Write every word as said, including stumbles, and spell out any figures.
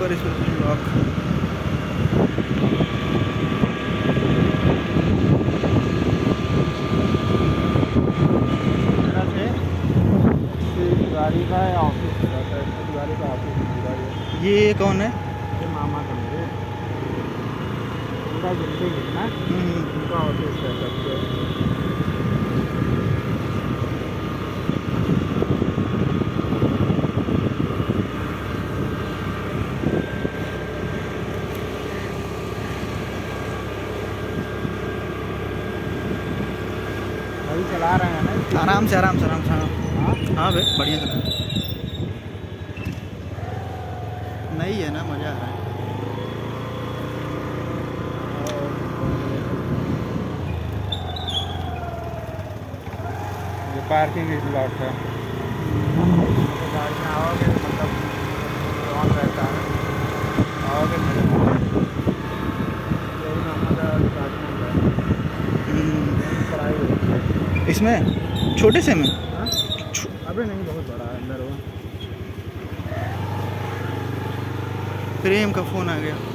Super special block. गाड़ी का office गाड़ी का ऑफिस। ये कौन है? ये मामा का मेरे उनका बिल्डिंग है ना, उनका ऑफिस है सबसे। अभी चला रहे हैं ना आराम से आराम से आराम से। हाँ हाँ भाई बढ़िया चला नहीं है ना, मज़ा आ रहा है। ये पार्किंग स्लॉट है। गाड़ी में आओगे मतलब ऑन रहता है, आओगे इसमें छोटे से में अबे नहीं, बहुत बड़ा है अंदर वो। प्रेम का फ़ोन आ गया।